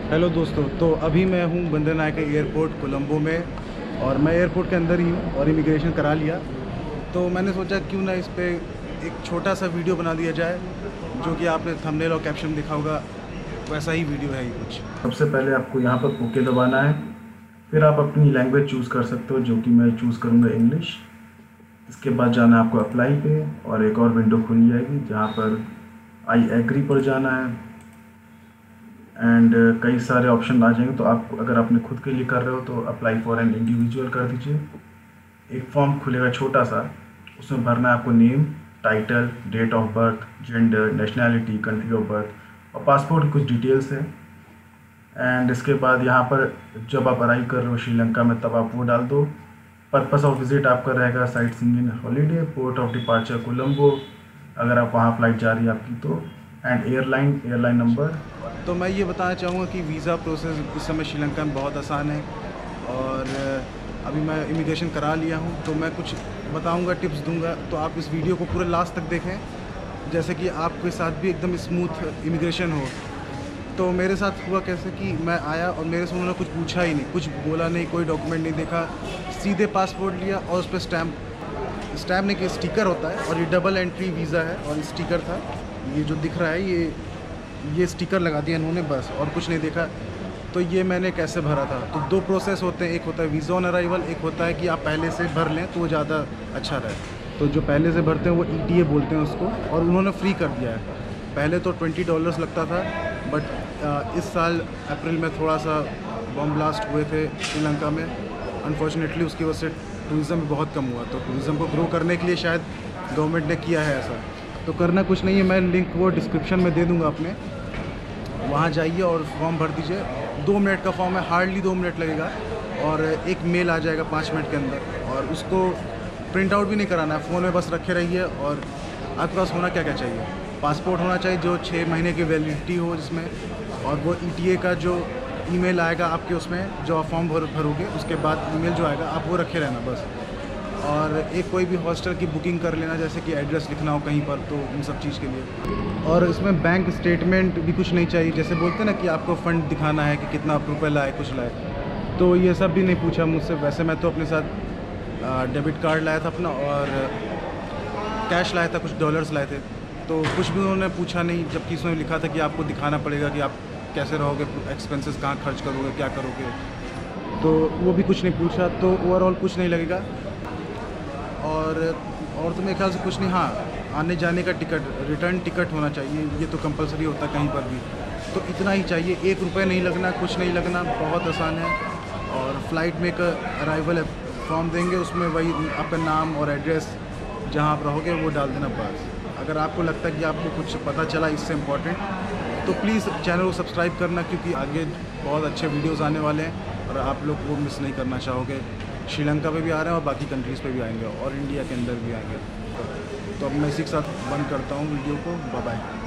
Hello दोस्तों, तो अभी मैं हूँ बंदर नायक एयरपोर्ट कोलंबो में और मैं एयरपोर्ट के अंदर ही हूँ और इमिग्रेशन करा लिया। तो मैंने सोचा क्यों ना इस पे एक छोटा सा वीडियो बना दिया जाए, जो कि आपने थंबनेल और कैप्शन देखा होगा, वैसा ही वीडियो है ये कुछ। सबसे पहले आपको यहाँ पर ओके दबाना है। फिर आप अपनी लैंग्वेज चूज़ कर सकते हो, जो कि मैं चूज़ करूँगा इंग्लिश। इसके बाद जाना है आपको अप्लाई पे और एक और विंडो खुल जाएगी जहाँ पर आई एग्री पर जाना है एंड कई सारे ऑप्शन आ जाएंगे। तो आप अगर आपने खुद के लिए कर रहे हो तो अप्लाई फॉर एन इंडिविजुअल कर दीजिए। एक फॉर्म खुलेगा छोटा सा, उसमें भरना है आपको name, title, date of birth, gender, nationality, country of birth और पासपोर्ट की कुछ डिटेल्स है। एंड इसके बाद यहाँ पर जब आप अराइव कर रहे हो श्रीलंका में तब आप वो डाल दो। पर्पस ऑफ विजिट आपका रहेगा sightseeing in holiday, port of departure Colombo, अगर आप वहाँ फ्लाइट जा रही है आपकी तो, एंड एयरलाइन नंबर। तो मैं ये बताना चाहूँगा कि वीज़ा प्रोसेस इस समय श्रीलंका में बहुत आसान है और अभी मैं इमिग्रेशन करा लिया हूँ। तो मैं कुछ बताऊँगा, टिप्स दूँगा, तो आप इस वीडियो को पूरे लास्ट तक देखें, जैसे कि आपके साथ भी एकदम स्मूथ इमिग्रेशन हो। तो मेरे साथ हुआ कैसे कि मैं आया और मेरे से उन्होंने कुछ पूछा ही नहीं, कुछ बोला नहीं, कोई डॉक्यूमेंट नहीं देखा, सीधे पासपोर्ट लिया और उस पर स्टैम्प नहीं कि स्टिकर होता है, और ये डबल एंट्री वीज़ा है और स्टिकर था, ये जो दिख रहा है ये स्टिकर लगा दिया इन्होंने बस, और कुछ नहीं देखा। तो ये मैंने कैसे भरा था, तो दो प्रोसेस होते हैं, एक होता है वीज़ा ऑन अराइवल, एक होता है कि आप पहले से भर लें तो वो ज़्यादा अच्छा रहे। तो जो पहले से भरते हैं वो ETA बोलते हैं उसको, और उन्होंने फ्री कर दिया है। पहले तो $20 लगता था, बट इस साल अप्रैल में थोड़ा सा बम ब्लास्ट हुए थे श्रीलंका में, अनफॉर्चुनेटली उसकी वजह से टूरिज़्म बहुत कम हुआ। तो टूरिज़्म को ग्रो करने के लिए शायद गवर्नमेंट ने किया है ऐसा। तो करना कुछ नहीं है, मैं लिंक वो डिस्क्रिप्शन में दे दूँगा अपने, वहाँ जाइए और फॉर्म भर दीजिए। 2 मिनट का फॉर्म है, हार्डली 2 मिनट लगेगा, और एक मेल आ जाएगा 5 मिनट के अंदर, और उसको प्रिंट आउट भी नहीं कराना है, फ़ोन में बस रखे रहिए। और आपके पास होना क्या क्या चाहिए, पासपोर्ट होना चाहिए जो 6 महीने की वैलिडिटी हो जिसमें, और वो ETA का जो ईमेल आएगा आपके उसमें, जो आप फॉर्म भरोगे उसके बाद ईमेल जो आएगा आप वो रखे रहना बस। और एक कोई भी हॉस्टल की बुकिंग कर लेना, जैसे कि एड्रेस लिखना हो कहीं पर, तो उन सब चीज़ के लिए। और इसमें बैंक स्टेटमेंट भी कुछ नहीं चाहिए, जैसे बोलते हैं ना कि आपको फ़ंड दिखाना है कि कितना रुपये लाए कुछ लाए, तो ये सब भी नहीं पूछा मुझसे। वैसे मैं तो अपने साथ डेबिट कार्ड लाया था अपना, और कैश लाया था, कुछ डॉलर्स लाए थे, तो कुछ भी उन्होंने पूछा नहीं, जबकि इसमें लिखा था कि आपको दिखाना पड़ेगा कि आप कैसे रहोगे, एक्सपेंसेस कहाँ खर्च करोगे, क्या करोगे, तो वो भी कुछ नहीं पूछा। तो ओवरऑल कुछ नहीं लगेगा, और तो मेरे ख्याल से कुछ नहीं। हाँ, आने जाने का टिकट, रिटर्न टिकट होना चाहिए, ये तो कंपलसरी होता है कहीं पर भी, तो इतना ही चाहिए। 1 रुपये नहीं लगना, कुछ नहीं लगना, बहुत आसान है। और फ्लाइट में एक अराइवल फॉर्म देंगे, उसमें वही आपका नाम और एड्रेस जहाँ आप रहोगे वो डाल देना बस। अगर आपको लगता है कि आपको कुछ पता चला इससे इम्पोर्टेंट, तो प्लीज़ चैनल को सब्सक्राइब करना, क्योंकि आगे बहुत अच्छे वीडियोस आने वाले हैं और आप लोग वो मिस नहीं करना चाहोगे। श्रीलंका पे भी आ रहे हैं और बाकी कंट्रीज़ पे भी आएंगे और इंडिया के अंदर भी आएंगे। तो अब मैं इसी के साथ बंद करता हूँ वीडियो को। Bye bye.